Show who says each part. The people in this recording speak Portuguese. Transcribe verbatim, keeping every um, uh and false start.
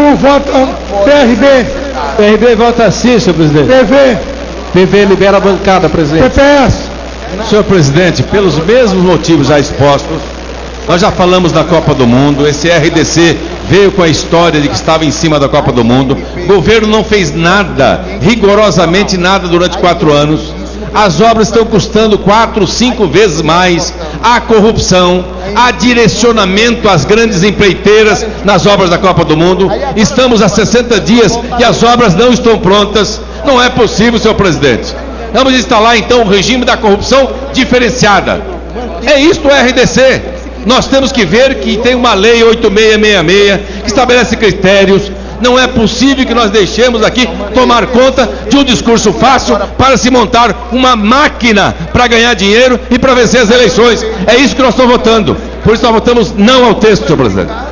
Speaker 1: um vota P R B.
Speaker 2: P R B vota sim, senhor presidente.
Speaker 1: P V.
Speaker 2: P V libera a bancada, presidente.
Speaker 1: P P S.
Speaker 3: Senhor presidente, pelos mesmos motivos já expostos, nós já falamos da Copa do Mundo. Esse R D C veio com a história de que estava em cima da Copa do Mundo. O governo não fez nada, rigorosamente nada, durante quatro anos. As obras estão custando quatro, cinco vezes mais. Há corrupção, há direcionamento às grandes empreiteiras nas obras da Copa do Mundo. Estamos há sessenta dias e as obras não estão prontas. Não é possível, senhor presidente. Vamos instalar então o regime da corrupção diferenciada. É isto o R D C. Nós temos que ver que tem uma lei oito mil seiscentos e sessenta e seis que estabelece critérios. Não é possível que nós deixemos aqui tomar conta de um discurso fácil para se montar uma máquina para ganhar dinheiro e para vencer as eleições. É isso que nós estamos votando. Por isso nós votamos não ao texto, senhor presidente.